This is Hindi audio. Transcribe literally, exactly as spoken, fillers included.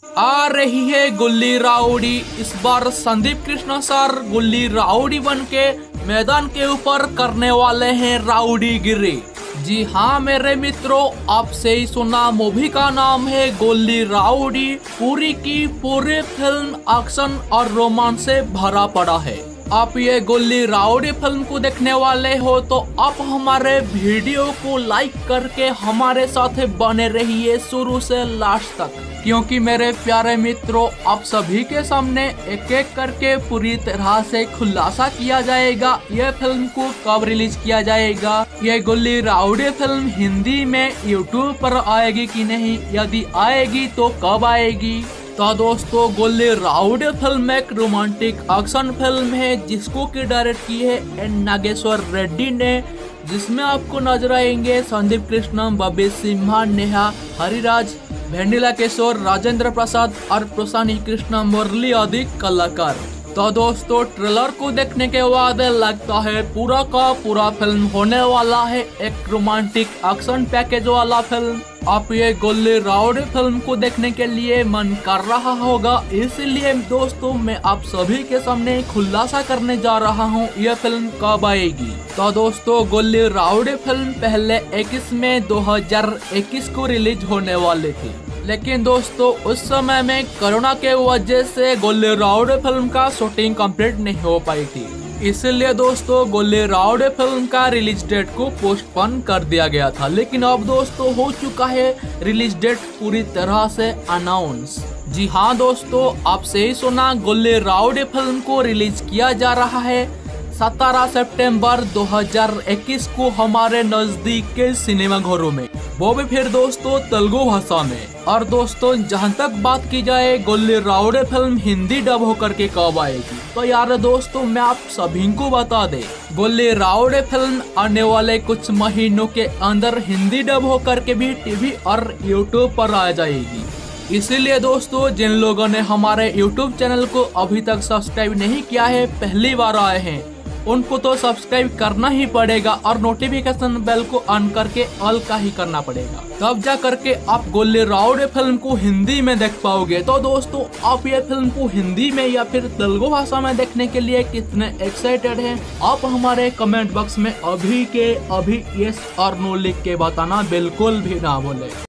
आ रही है गुल्ली राउडी। इस बार संदीप कृष्णा सर गुल्ली राउडी बन के मैदान के ऊपर करने वाले हैं राउडी गिरी। जी हाँ मेरे मित्रों, आपसे ही सुना मूवी का नाम है गुल्ली राउडी। पूरी की पूरी फिल्म एक्शन और रोमांस से भरा पड़ा है। आप ये गुल्ली राउडी फिल्म को देखने वाले हो तो आप हमारे वीडियो को लाइक करके हमारे साथ बने रहिए शुरू से लास्ट तक, क्योंकि मेरे प्यारे मित्रों आप सभी के सामने एक एक करके पूरी तरह से खुलासा किया जाएगा यह फिल्म को कब रिलीज किया जाएगा। ये गुल्ली राउडी फिल्म हिंदी में यूट्यूब पर आएगी कि नहीं, यदि आएगी तो कब आएगी। तो दोस्तों गुल्ली राउडी फिल्म एक रोमांटिक एक्शन फिल्म है जिसको की डायरेक्ट की है एन नागेश्वर रेड्डी ने, जिसमें आपको नजर आएंगे संदीप कृष्णा, बबी सिम्हा, नेहा, हरिराज, वेनिला किशोर, राजेंद्र प्रसाद और प्रशांत कृष्णा मुरली आदि कलाकार। तो दोस्तों ट्रेलर को देखने के बाद लगता है पूरा का पूरा फिल्म होने वाला है एक रोमांटिक एक्शन पैकेज वाला फिल्म। आप ये गुल्ली राउडी फिल्म को देखने के लिए मन कर रहा होगा, इसलिए दोस्तों मैं आप सभी के सामने खुलासा करने जा रहा हूँ यह फिल्म कब आएगी। तो दोस्तों गुल्ली राउडी फिल्म पहले इक्कीस मई दो हजार इक्कीस को रिलीज होने वाली थी, लेकिन दोस्तों उस समय में कोरोना के वजह से गुल्ली राउडी फिल्म का शूटिंग कंप्लीट नहीं हो पाई थी, इसलिए दोस्तों गुल्ली राउडी फिल्म का रिलीज डेट को पोस्टपोन कर दिया गया था। लेकिन अब दोस्तों हो चुका है रिलीज डेट पूरी तरह से अनाउंस। जी हाँ दोस्तों, आपसे ही सुना गुल्ली राउडी फिल्म को रिलीज किया जा रहा है सत्रह सितंबर दो हजार इक्कीस को हमारे नजदीक के सिनेमा घरों में, वो भी फिर दोस्तों तेलुगु भाषा में। और दोस्तों जहां तक बात की जाए गुल्ली राउडी फिल्म हिंदी डब होकर के कब आएगी, तो यार दोस्तों मैं आप सभी को बता दे गुल्ली राउडी फिल्म आने वाले कुछ महीनों के अंदर हिंदी डब होकर के भी टीवी और यूट्यूब पर आ जाएगी। इसीलिए दोस्तों जिन लोगों ने हमारे यूट्यूब चैनल को अभी तक सब्सक्राइब नहीं किया है, पहली बार आए हैं, उनको तो सब्सक्राइब करना ही पड़ेगा और नोटिफिकेशन बेल को ऑन करके ऑल का ही करना पड़ेगा, तब जा करके आप गुल्ली राउडी फिल्म को हिंदी में देख पाओगे। तो दोस्तों आप ये फिल्म को हिंदी में या फिर तेलुगु भाषा में देखने के लिए कितने एक्साइटेड हैं, आप हमारे कमेंट बॉक्स में अभी के अभी यस और नो लिख के बताना बिल्कुल भी ना भूले।